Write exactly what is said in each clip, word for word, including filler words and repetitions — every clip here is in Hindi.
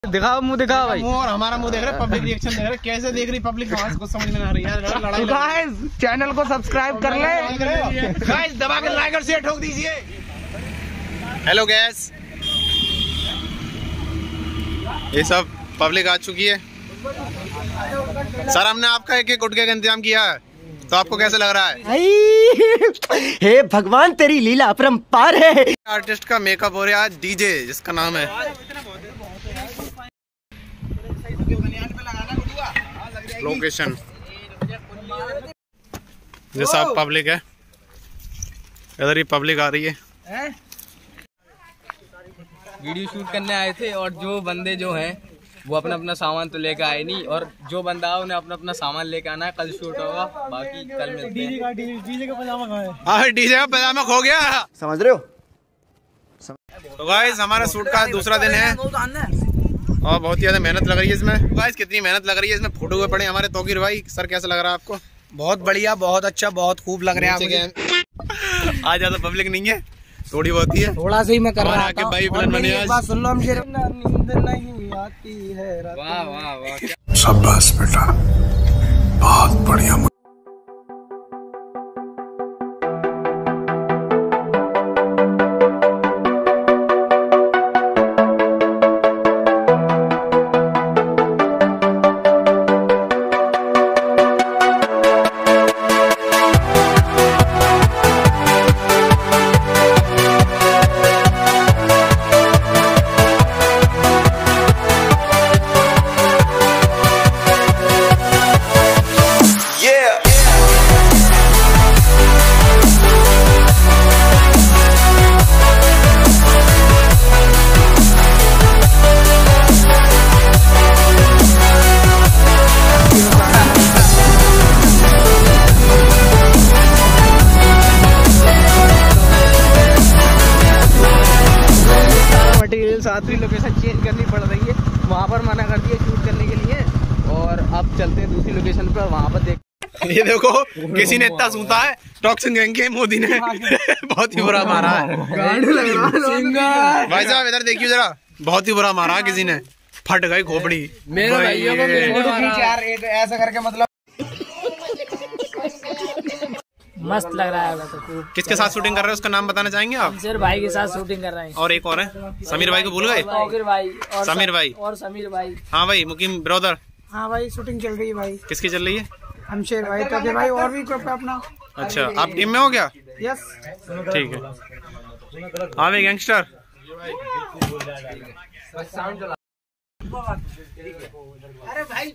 दिखाओ मुंह दिखाओ भाई। मुंह और हमारा मुंह देख रहे, पब्लिक रिएक्शन देख रहे, कैसे देख रही पब्लिक हमारे कुछ समझ में नहीं आ रही यार। लड़ाई गाइस चैनल को सब्सक्राइब कर ले गाइस, दबा के लाइक और शेयर ठोक दीजिए। हेलो गैस, ये सब पब्लिक आ चुकी है। सर हमने आपका एक एक गुटके का इंतजाम किया है, तो आपको कैसे लग रहा है? हे भगवान तेरी लीला अपरंपार है। आर्टिस्ट का मेकअप हो रहा है डीजे, जिसका नाम है लोकेशन। ये सब पब्लिक है, इधर ही पब्लिक आ रही है। वीडियो शूट करने आए थे और जो बंदे जो हैं वो अपना अपना सामान तो लेकर आए नहीं, और जो बंदा है उन्हें अपना अपना सामान लेकर आना है। कल शूट होगा, बाकी कल मिलते हैं। डीजे का पजामा कहाँ है? हाँ डीजे का पजामा खो गया, समझ रहे हो? तो गाइस हमारा शूट का दूसरा दिन है और बहुत ही ज्यादा मेहनत लग रही है इसमें। गाइस कितनी मेहनत लग रही है इसमें, फोटो हुए पड़े हमारे तौकीर भाई। सर कैसा लग रहा है आपको? बहुत बढ़िया, बहुत अच्छा, बहुत खूब लग रहा है। आज ज्यादा पब्लिक नहीं है, थोड़ी बहुत ही है। थोड़ा सा ही मैं कर रहा था। भाई प्लान बने आज। बात सुन लो, हम सिर्फ नींद नहीं आती है। वाह वाह वाह, शाबाश बेटा, बहुत बढ़िया। सातवीं लोकेशन चेंज करनी पड़ रही है, वहाँ पर मना कर दिया शूट करने के लिए, और अब चलते हैं दूसरी लोकेशन पर। वहाँ पर देख ये देखो किसी ने इतना सूता है, टॉक्सिन गैंग के मोदी ने बहुत ही बुरा मारा है। भाई साहब इधर देखिए जरा, बहुत ही बुरा मारा है किसी ने, फट गई खोपड़ी मेरे भाइयों को यार। ऐसा करके मतलब मस्त लग रहा है। तो किसके साथ शूटिंग कर रहे हैं उसका नाम बताना चाहेंगे आप? सर भाई के साथ शूटिंग कर रहे हैं। और एक और है, समीर भाई को भूल गए? तौकीर भाई और समीर भाई और समीर भाई। हाँ भाई, मुकीम ब्रदर। हाँ भाई शूटिंग चल रही है भाई। किसकी चल रही है? हमशेर भाई, तौकीर भाई और भी ग्रुप है अपना। अच्छा, आप टीम में हो क्या? यस ठीक है। हाँ भाई गैंगस्टर। अरे भाई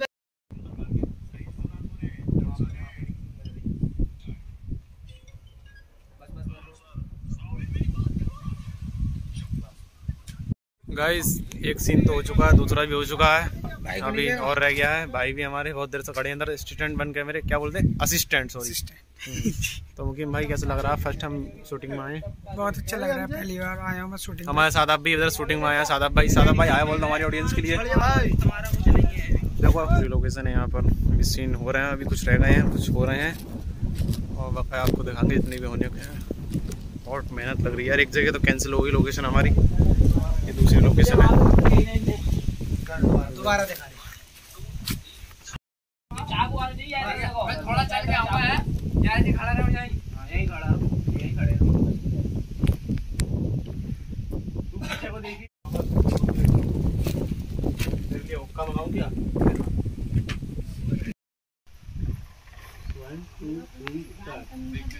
गाइस एक सीन तो हो चुका है, दूसरा भी हो चुका है, अभी और रह गया है। भाई भी हमारे बहुत देर से खड़े अंदर, असिस्टेंट बन के मेरे, क्या बोलते हैं, असिस्टेंट सॉरी। तो मुकीम भाई कैसा लग रहा है? फर्स्ट हम शूटिंग में आए। बहुत अच्छा लग रहा है, पहली बार आया हूँ मैं शूटिंग। हमारे सादाब भी इधर शूटिंग में आया। सादाब भाई, सादाब भाई आया बोल दो हमारी ऑडियंस के लिए। देखो फ्री लोकेशन है यहाँ पर, अभी सीन हो रहे हैं, अभी कुछ रह गए हैं, कुछ हो रहे हैं और बाकी आपको दिखाएंगे जितने भी होने के हैं। बहुत मेहनत लग रही है यार। एक जगह तो कैंसिल हो गई लोकेशन हमारी, ये दूसरी लोकेशन है। दोबारा दिखा थोड़ा चल के आऊंगा है, यहीं खड़ा रहो, यहीं यहीं खड़ा यहीं खड़े रहो। तू बच्चे को देखी तेरे लिए हुक्का मंगाऊं क्या? One two three start.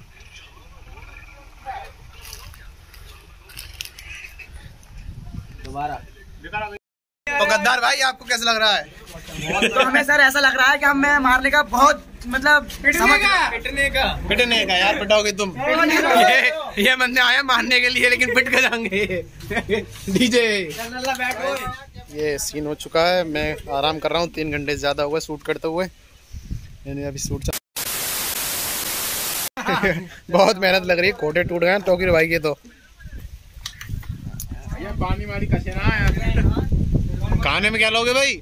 दोबारा। तो गद्दार भाई आपको कैसा लग रहा है? तो हमें सर ऐसा लग रहा है कि हमें मारने का बहुत मतलब पिटने का पिटने का पिटने का यार, पिटोगे तुम। ये ये बंदे आए मारने के लिए, लेकिन पिट के जाएंगे। डीजे ये सीन हो चुका है, मैं आराम कर रहा हूँ, तीन घंटे से ज्यादा हुआ शूट करते हुए। यानी अभी शूट चल बहुत मेहनत लग रही है, कोटे टूट गए तौकीर भाई के। तो पानी मारी कचरा है, खाने में क्या लोगे भाई?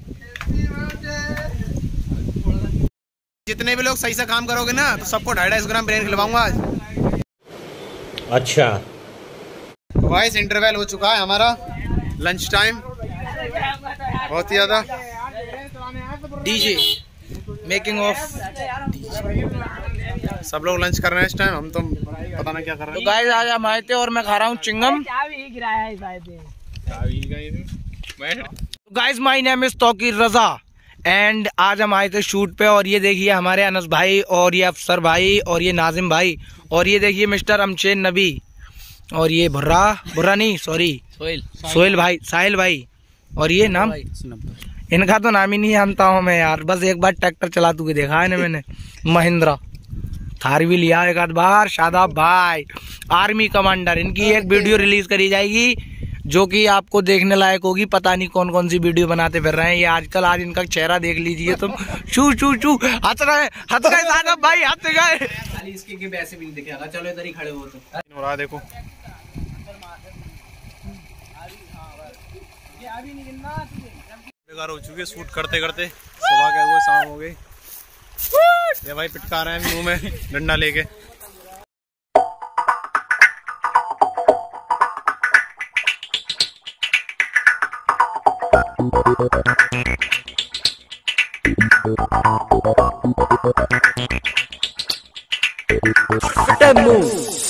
जितने भी लोग सही से काम करोगे ना, तो सबको ढाई ढाई सौ ग्राम बिरयानी खिलवाऊंगा आज। अच्छा वॉइस इंटरवल हो चुका है हमारा, लंच टाइम। बहुत ही ज्यादा। DJ making of. सब लोग लंच कर रहे हैं इस टाइम, हम तो पता नहीं क्या कर रहे हैं। तो गाइस आज हम आए थे और मैं खा रहा हूँ chewing gum. Guys my name is Tauqeer Raza and आज हम आए थे शूट पे। और ये देखिए हमारे अनस भाई और ये अफसर भाई और ये नाजिम भाई और ये देखिए मिस्टर अमशेन नबी और ये भुर्रा भुर्रा नहीं सॉरी सोहेल सोहेल भाई साहिल भाई और ये नाम इनका तो नाम ही नहीं जानता हूँ मैं यार। बस एक बार ट्रैक्टर चलाते हुए देखा है ना मैंने, महिंद्रा थार भी लिया एक आध बार। शादाब भाई आर्मी कमांडर, इनकी एक वीडियो रिलीज करी जाएगी जो कि आपको देखने लायक होगी। पता नहीं कौन कौन सी वीडियो बनाते फिर रहे हैं ये आजकल। आज इनका चेहरा देख लीजिए तुम, शू शू शू हंस रहे हंस गए शादाब भाई हंस गए। खाली इसके के वैसे भी नहीं दिखेगा। चलो इधर ही खड़े हो तो हो रहा है देखो। बेकार हो चुकी है शूट करते करते, सुबह के हुए शाम हो गई। ये भाई पिटका रहे हैं मुंह में डंडा लेके। Move.